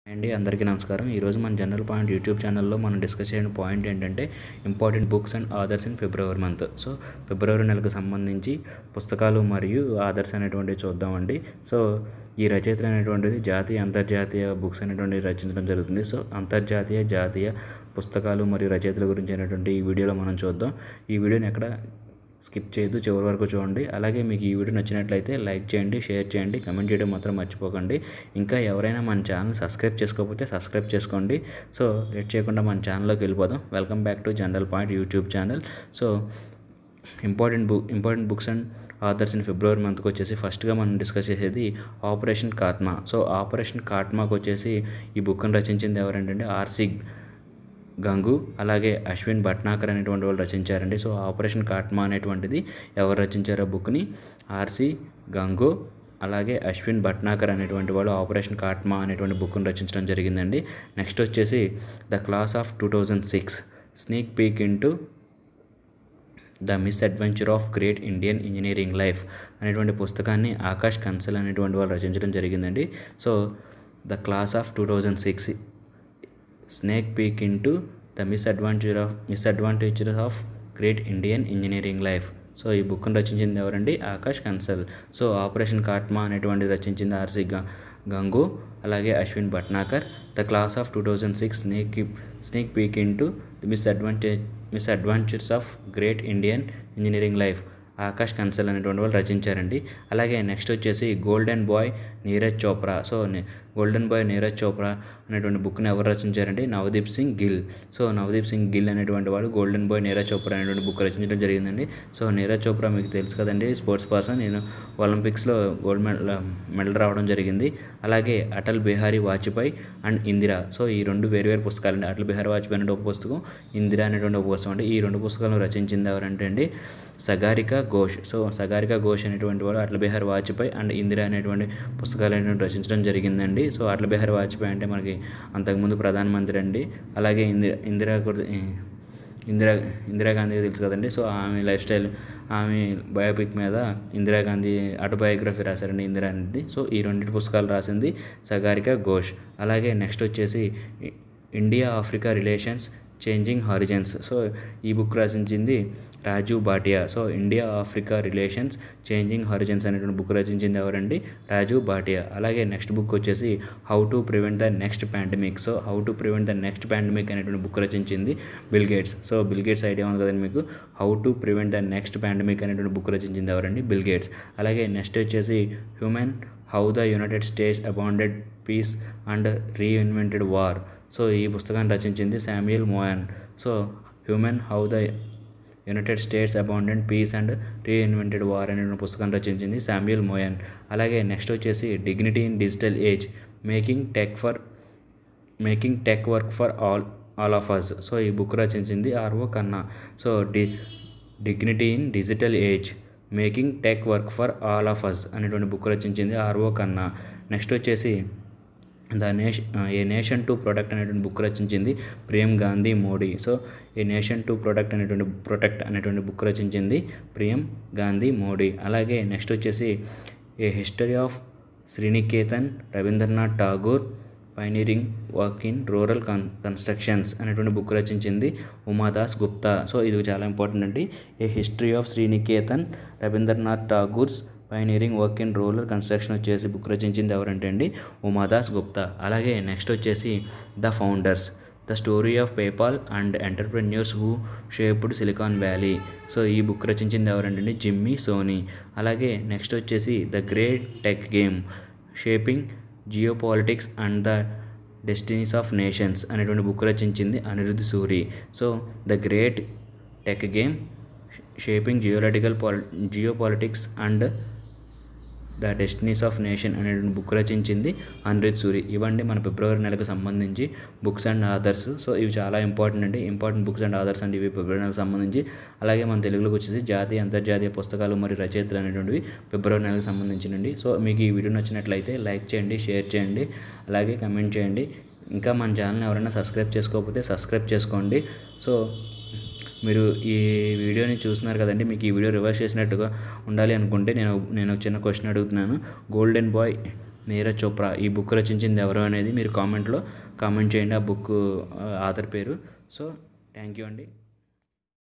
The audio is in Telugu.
అండి అందరికీ నమస్కారం. ఈరోజు మన జనరల్ పాయింట్ యూట్యూబ్ ఛానల్లో మనం డిస్కస్ చేయని పాయింట్ ఏంటంటే important books and authors in February month. So February నెలకు సంబంధించి పుస్తకాలు మరియు ఆథర్స్ అనేటువంటివి చూద్దామండి. సో ఈ రచయితలు అనేటువంటిది జాతీయ అంతర్జాతీయ బుక్స్ అనేటువంటివి రచించడం జరుగుతుంది. సో అంతర్జాతీయ జాతీయ పుస్తకాలు మరియు రచయితల గురించి అనేటువంటి ఈ వీడియోలో మనం చూద్దాం. ఈ వీడియోని ఎక్కడ స్కిప్ చేయొద్దు, చివరి వరకు చూడండి. అలాగే మీకు ఈ వీడియో నచ్చినట్లయితే లైక్ చేయండి, షేర్ చేయండి, కమెంట్ చేయడం మాత్రం మర్చిపోకండి. ఇంకా ఎవరైనా మన ఛానల్ సబ్స్క్రైబ్ చేసుకోకపోతే సబ్స్క్రైబ్ చేసుకోండి. సో లేట్ చేయకుండా మన ఛానల్లోకి వెళ్ళిపోదాం. Welcome back to general point YouTube channel. So important books and authors in February మంత్కి వచ్చేసి ఫస్ట్గా మనం డిస్కస్ చేసేది ఆపరేషన్ కాట్మా. సో ఆపరేషన్ కాట్మాకి వచ్చేసి ఈ బుక్ని రచించింది ఎవరంటే ఆర్సి గంగు అలాగే అశ్విన్ భట్నాకర్ అనేటువంటి వాళ్ళు రచించారండి. సో ఆపరేషన్ కాట్మా అనేటువంటిది ఎవరు రచించారో బుక్ని ఆర్సి గంగు అలాగే అశ్విన్ భట్నాకర్ అనేటువంటి వాళ్ళు ఆపరేషన్ కాట్మా అనేటువంటి బుక్ని రచించడం జరిగిందండి. నెక్స్ట్ వచ్చేసి the class of 2006 sneak peek into the misadventure of great Indian engineering life అనేటువంటి పుస్తకాన్ని ఆకాష్ కన్సల్ అనేటువంటి వాళ్ళు రచించడం జరిగిందండి. So the class of 2006 sneak peek into the misadvantages of great Indian engineering life. So ఈ బుక్ను రచించింది ఎవరండి? ఆకాష్ కన్సల్. సో ఆపరేషన్ కాట్మా అనేటువంటిది రచించింది ఆర్సి గంగు అలాగే Ashwin Bhatnagar. The class of 2006 sneak peek into the misadventures of great Indian engineering life Akash Kansal అనేటువంటి వాళ్ళు రచించారండి. అలాగే నెక్స్ట్ వచ్చేసి golden boy Neeraj Chopra. So golden boy Neeraj Chopra అనేటువంటి బుక్ని ఎవరు రచించారండి? నవదీప్ సింగ్ గిల్. సో నవదీప్ సింగ్ గిల్ అనేటువంటి వాడు గోల్డెన్ బాయ్ నీరజ్ చోప్రా అనేటువంటి బుక్ రచించడం జరిగిందండి. సో నీరజ్ చోప్రా మీకు తెలుసు కదండి, స్పోర్ట్స్ పర్సన్. నేను ఒలింపిక్స్లో గోల్డ్ మెడల్ రావడం జరిగింది. అలాగే అటల్ బిహారీ వాజ్పేయి అండ్ ఇందిరా. సో ఈ రెండు వేరు పుస్తకాలండి. అటల్ బిహారీ వాజ్పేయి అనే ఒక పుస్తకం, ఇందిరా అనేటువంటి ఒక పుస్తకం అండి. ఈ రెండు పుస్తకాలను రచించింది ఎవరంటే అండి సగారికా ఘోష్. సో సగారికా ఘోష్ అనేటువంటి వాడు అటల్ బిహారీ వాజ్పేయి అండ్ ఇందిరా అనేటువంటి పుస్తకాలు అనేటువంటి రచించడం జరిగిందండి. సో అటల్ బిహారీ వాజ్పేయి అంటే మనకి అంతకుముందు ప్రధానమంత్రి అండి. అలాగే ఇందిరాగాంధీ తెలుసు కదండి. సో ఆమె లైఫ్ స్టైల్, ఆమె బయోపిక్ మీద ఇందిరాగాంధీ ఆటోబయోగ్రఫీ రాశారండి ఇందిరా అనేది. సో ఈ రెండింటి పుస్తకాలు రాసింది సగారికా ఘోష్. అలాగే నెక్స్ట్ వచ్చేసి India Africa relations changing horizons. So ఈ బుక్ రచించింది Rajiv Bhatia. So India Africa relations changing horizons అనేటువంటి బుక్ రచించింది ఎవరండి? రాజీవ్ భాటియా. అలాగే నెక్స్ట్ బుక్ వచ్చేసి how to prevent the next pandemic. So how to prevent the next pandemic అనేటువంటి బుక్ రచించింది Bill Gates. So Bill Gates idea ఉంది కదండి మీకు. How to prevent the next pandemic అనేటువంటి బుక్ రచించింది ఎవరండి? Bill Gates. అలాగే నెక్స్ట్ వచ్చేసి human how the United States abandoned peace and reinvented war. So ఈ పుస్తకాన్ని రచించింది Samuel Moyn. So human how the United States abandoned peace and reinvented war అనే పుస్తకాన్ని రచించింది శామ్యుయల్ మోయన్. అలాగే నెక్స్ట్ వచ్చేసి dignity in digital age making tech work for all of us. So ఈ బుక్ రచించింది Ro Khanna. So dignity in digital age making tech work for all of us అనేటువంటి బుక్ రచించింది ఆర్ఓ ఖన్నా. నెక్స్ట్ వచ్చేసి ఏ నేషన్ టు ప్రొటెక్ట్ అనేటువంటి బుక్ రచించింది Priyam Gandhi Mody. So a nation to protect అనేటువంటి బుక్ రచించింది ప్రియం గాంధీ మోడీ. అలాగే నెక్స్ట్ వచ్చేసి a history of Sriniketan Rabindranath Tagore pioneering work in rural constructions అనేటువంటి బుక్ రచించింది ఉమాదాస్ గుప్తా. సో ఇది చాలా ఇంపార్టెంట్ అండి. A history of Sriniketan Rabindranath Tagore's pioneering work in rural construction వచ్చేసి బుక్ రచించింది ఎవరంటే అండి ఉమాదాస్ గుప్తా. అలాగే నెక్స్ట్ వచ్చేసి the founders the story of PayPal and entrepreneurs who shaped Silicon Valley. So ఈ బుక్ రచించింది ఎవరంటే జిమ్మీ సోనీ. అలాగే నెక్స్ట్ వచ్చేసి the great tech game shaping geopolitics and the destinies of nations అనేటువంటి బుక్ రచించింది Anirudh Suri. So the great tech game shaping geopolitics and the destinies of nation అనేటువంటి బుక్ రచించింది అనిరుద్ధ్ సూరి. ఇవన్నీ మన ఫిబ్రవరి నెలకు సంబంధించి బుక్స్ అండ్ ఆథర్స్. సో ఇవి చాలా ఇంపార్టెంట్ అండి. ఇంపార్టెంట్ బుక్స్ అండ్ ఆథర్స్ అండి ఇవి ఫిబ్రవరి నెలకు సంబంధించి. అలాగే మన తెలుగులోకి వచ్చేసి జాతీయ అంతర్జాతీయ పుస్తకాలు మరియు రచయితలు అనేటువంటివి ఫిబ్రవరి నెలకు సంబంధించినండి. సో మీకు ఈ వీడియో నచ్చినట్లయితే లైక్ చేయండి, షేర్ చేయండి, అలాగే కమెంట్ చేయండి. ఇంకా మన ఛానల్ని ఎవరైనా సబ్స్క్రైబ్ చేసుకోకపోతే సబ్స్క్రైబ్ చేసుకోండి. సో మీరు ఈ వీడియోని చూస్తున్నారు కదండి, మీకు ఈ వీడియో రివర్స్ చేసినట్టుగా ఉండాలి అనుకుంటే నేను చిన్న క్వశ్చన్ అడుగుతున్నాను. Golden boy Neeraj Chopra. ఈ బుక్ రచించింది ఎవరు అనేది మీరు కామెంట్లో కామెంట్ చేయండి, ఆ బుక్ ఆథర్ పేరు. సో థ్యాంక్ యూ అండి.